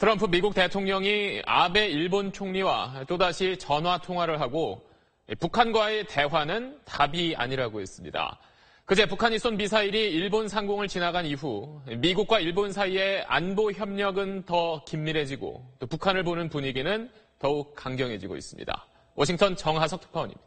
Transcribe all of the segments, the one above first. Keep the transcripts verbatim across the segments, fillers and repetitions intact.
트럼프 미국 대통령이 아베 일본 총리와 또다시 전화 통화를 하고 북한과의 대화는 답이 아니라고 했습니다. 그제 북한이 쏜 미사일이 일본 상공을 지나간 이후 미국과 일본 사이의 안보 협력은 더 긴밀해지고 또 북한을 보는 분위기는 더욱 강경해지고 있습니다. 워싱턴 정하석 특파원입니다.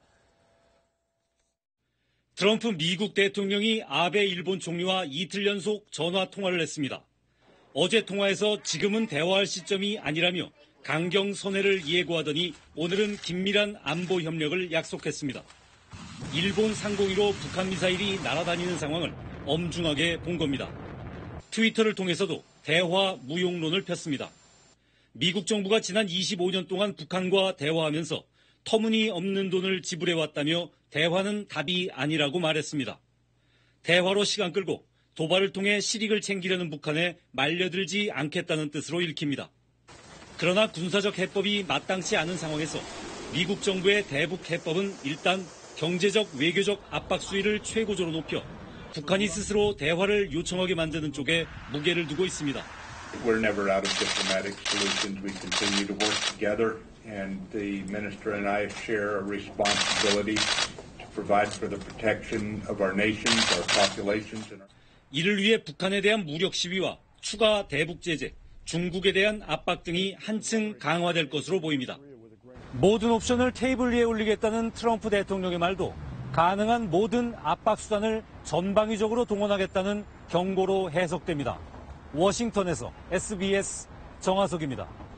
트럼프 미국 대통령이 아베 일본 총리와 이틀 연속 전화 통화를 했습니다. 어제 통화에서 지금은 대화할 시점이 아니라며 강경 선회를 예고하더니 오늘은 긴밀한 안보 협력을 약속했습니다. 일본 상공위로 북한 미사일이 날아다니는 상황을 엄중하게 본 겁니다. 트위터를 통해서도 대화 무용론을 폈습니다. 미국 정부가 지난 이십오 년 동안 북한과 대화하면서 터무니없는 돈을 지불해왔다며 대화는 답이 아니라고 말했습니다. 대화로 시간 끌고 도발을 통해 실익을 챙기려는 북한에 말려들지 않겠다는 뜻으로 읽힙니다. 그러나 군사적 해법이 마땅치 않은 상황에서 미국 정부의 대북 해법은 일단 경제적, 외교적 압박 수위를 최고조로 높여 북한이 스스로 대화를 요청하게 만드는 쪽에 무게를 두고 있습니다. We're never out of diplomatic solutions. We continue to work together, and the minister and I share a responsibility to provide for the protection of our nations, our populations, and our... 이를 위해 북한에 대한 무력 시위와 추가 대북 제재, 중국에 대한 압박 등이 한층 강화될 것으로 보입니다. 모든 옵션을 테이블 위에 올리겠다는 트럼프 대통령의 말도 가능한 모든 압박 수단을 전방위적으로 동원하겠다는 경고로 해석됩니다. 워싱턴에서 에스비에스 정하석입니다.